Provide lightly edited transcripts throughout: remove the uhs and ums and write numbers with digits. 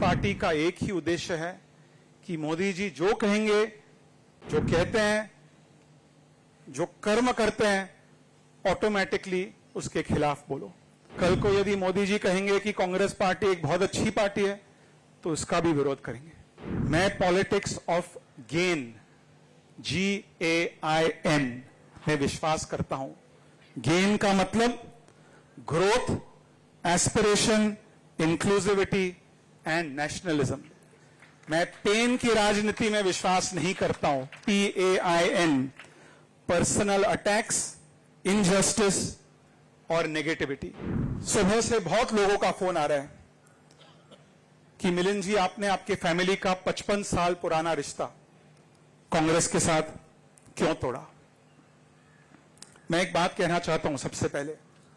Party का एक ही उद्देश्य है कि मोदी जी जो कहेंगे, जो कहते हैं, जो कर्म करते हैं, ऑटोमेटिकली उसके खिलाफ बोलो। कल को यदि मोदी जी कहेंगे कि कांग्रेस पार्टी एक बहुत अच्छी पार्टी है, तो इसका भी विरोध करेंगे। मैं पॉलिटिक्स ऑफ गेन, GAIN में विश्वास करता हूं। गेन का मतलब growth, aspiration, inclusivity and nationalism. मैं पेन की राजनीति में विश्वास नहीं करता हूं, PAIN, पर्सनल अटैक्स, इनजस्टिस और नेगेटिविटी। सुबह से बहुत लोगों का फोन आ रहा है कि मिलिंद जी, आपने आपके फैमिली का 55 साल पुराना रिश्ता कांग्रेस के साथ क्यों तोड़ा। मैं एक बात कहना चाहता हूं सबसे पहले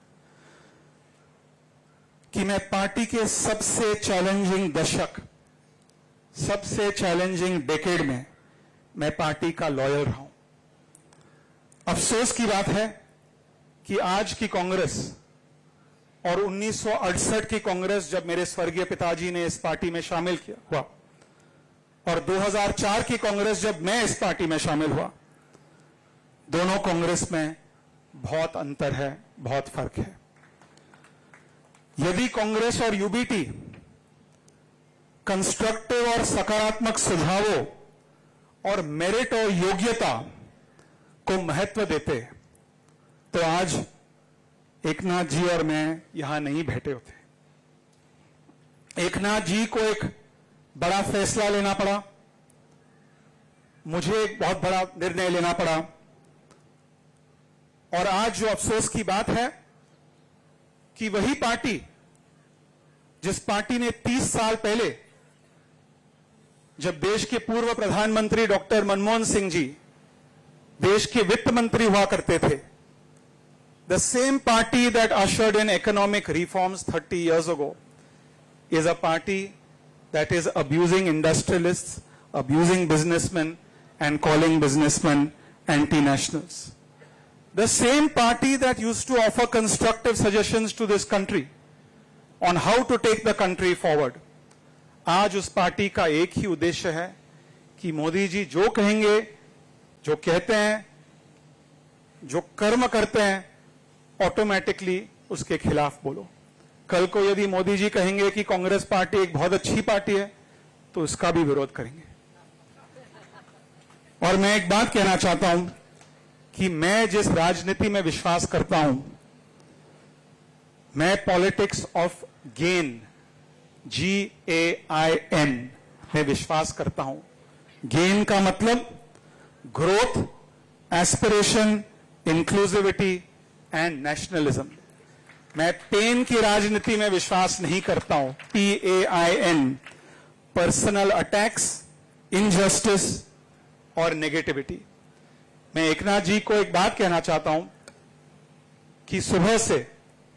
कि मैं पार्टी के सबसे चैलेंजिंग दशक, सबसे चैलेंजिंग डेकेड में मैं पार्टी का लॉयल रहा हूं। अफसोस की बात है कि आज की कांग्रेस और 1968 की कांग्रेस, जब मेरे स्वर्गीय पिताजी ने इस पार्टी में शामिल किया हुआ, और 2004 की कांग्रेस जब मैं इस पार्टी में शामिल हुआ, दोनों कांग्रेस में बहुत अंतर है, बहुत फर्क है। यदि कांग्रेस और यूबीटी कंस्ट्रक्टिव और सकारात्मक सुझावों और मेरिट और योग्यता को महत्व देते, तो आज एकनाथ जी और मैं यहां नहीं बैठे होते। एकनाथ जी को एक बड़ा फैसला लेना पड़ा, मुझे एक बहुत बड़ा निर्णय लेना पड़ा, और आज जो अफसोस की बात है कि वही पार्टी, जिस पार्टी ने 30 साल पहले, जब देश के पूर्व प्रधानमंत्री डॉक्टर मनमोहन सिंह जी देश के वित्त मंत्री हुआ करते थे, the same party that ushered in economic reforms 30 years ago is a party that is abusing industrialists, abusing businessmen, and calling businessmen anti-nationals. The same party that used to offer constructive suggestions to this country on how to take the country forward, आज उस party का एक ही उद्देश्य है कि मोदी जी जो कहेंगे, जो कहते हैं, जो कर्म करते हैं, ऑटोमेटिकली उसके खिलाफ बोलो। कल को यदि मोदी जी कहेंगे कि कांग्रेस पार्टी एक बहुत अच्छी पार्टी है, तो इसका भी विरोध करेंगे। और मैं एक बात कहना चाहता हूं कि मैं जिस राजनीति में विश्वास करता हूं, मैं पॉलिटिक्स ऑफ गेन, GAIN में विश्वास करता हूं। गेन का मतलब growth, aspiration, inclusivity and nationalism. मैं पेन की राजनीति में विश्वास नहीं करता हूं, PAIN, पर्सनल अटैक्स, इनजस्टिस और नेगेटिविटी। मैं एकनाथ जी को एक बात कहना चाहता हूं कि सुबह से,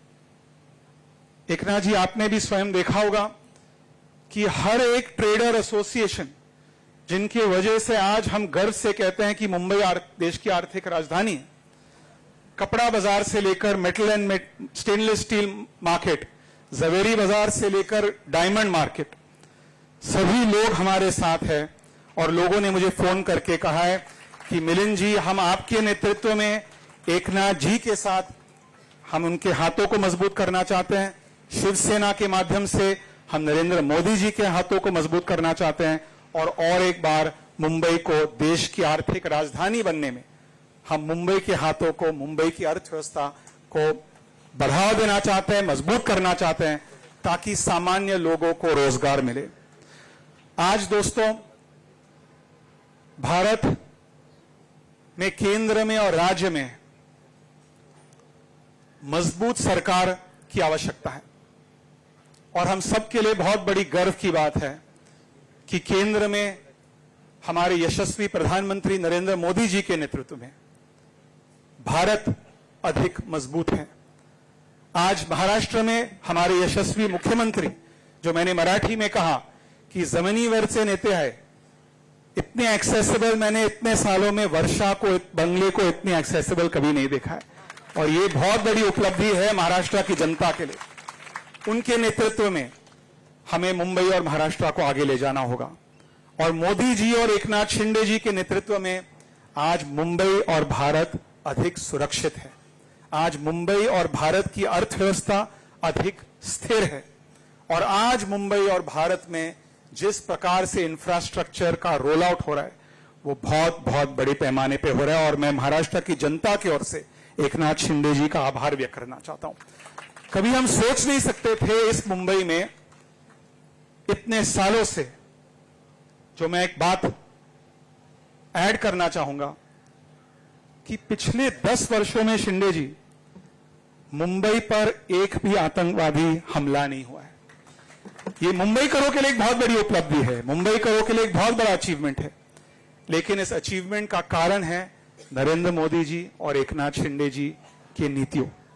एकनाथ जी, आपने भी स्वयं देखा होगा कि हर एक ट्रेडर एसोसिएशन, जिनकी वजह से आज हम गर्व से कहते हैं कि मुंबई देश की आर्थिक राजधानी है, कपड़ा बाजार से लेकर metal and stainless steel market, Zaveri Bazaar से लेकर डायमंड मार्केट, सभी लोग हमारे साथ हैं। और लोगों ने मुझे फोन करके कहा है कि मिलिंद जी, हम आपके नेतृत्व में एकनाथ जी के साथ, हम उनके हाथों को मजबूत करना चाहते हैं। शिवसेना के माध्यम से हम नरेंद्र मोदी जी के हाथों को मजबूत करना चाहते हैं, और एक बार मुंबई को देश की आर्थिक राजधानी बनने में हम मुंबई के हाथों को, मुंबई की अर्थव्यवस्था को बढ़ावा देना चाहते हैं, मजबूत करना चाहते हैं, ताकि सामान्य लोगों को रोजगार मिले। आज दोस्तों, भारत में केंद्र में और राज्य में मजबूत सरकार की आवश्यकता है, और हम सबके लिए बहुत बड़ी गर्व की बात है कि केंद्र में हमारे यशस्वी प्रधानमंत्री नरेंद्र मोदी जी के नेतृत्व में भारत अधिक मजबूत है। आज महाराष्ट्र में हमारे यशस्वी मुख्यमंत्री, जो मैंने मराठी में कहा कि जमिनीवरचे नेते आहे, इतने एक्सेसिबल मैंने इतने सालों में वर्षा को, बंगले को इतने एक्सेसिबल कभी नहीं देखा है, और ये बहुत बड़ी उपलब्धि है महाराष्ट्र की जनता के लिए। उनके नेतृत्व में हमें मुंबई और महाराष्ट्र को आगे ले जाना होगा। और मोदी जी और एकनाथ शिंदे जी के नेतृत्व में आज मुंबई और भारत अधिक सुरक्षित है। आज मुंबई और भारत की अर्थव्यवस्था अधिक स्थिर है। और आज मुंबई और भारत में जिस प्रकार से इंफ्रास्ट्रक्चर का रोल आउट हो रहा है वो बहुत बहुत बड़े पैमाने पे हो रहा है। और मैं महाराष्ट्र की जनता की ओर से एकनाथ शिंदे जी का आभार व्यक्त करना चाहता हूं। कभी हम सोच नहीं सकते थे इस मुंबई में इतने सालों से, जो मैं एक बात ऐड करना चाहूंगा कि पिछले 10 वर्षों में शिंदे जी मुंबई पर एक भी आतंकवादी हमला नहीं हुआ है। ये मुंबई करो के लिए एक बहुत बड़ी उपलब्धि है, मुंबई करो के लिए एक बहुत बड़ा अचीवमेंट है। लेकिन इस अचीवमेंट का कारण है नरेंद्र मोदी जी और एकनाथ शिंदे जी की नीतियों।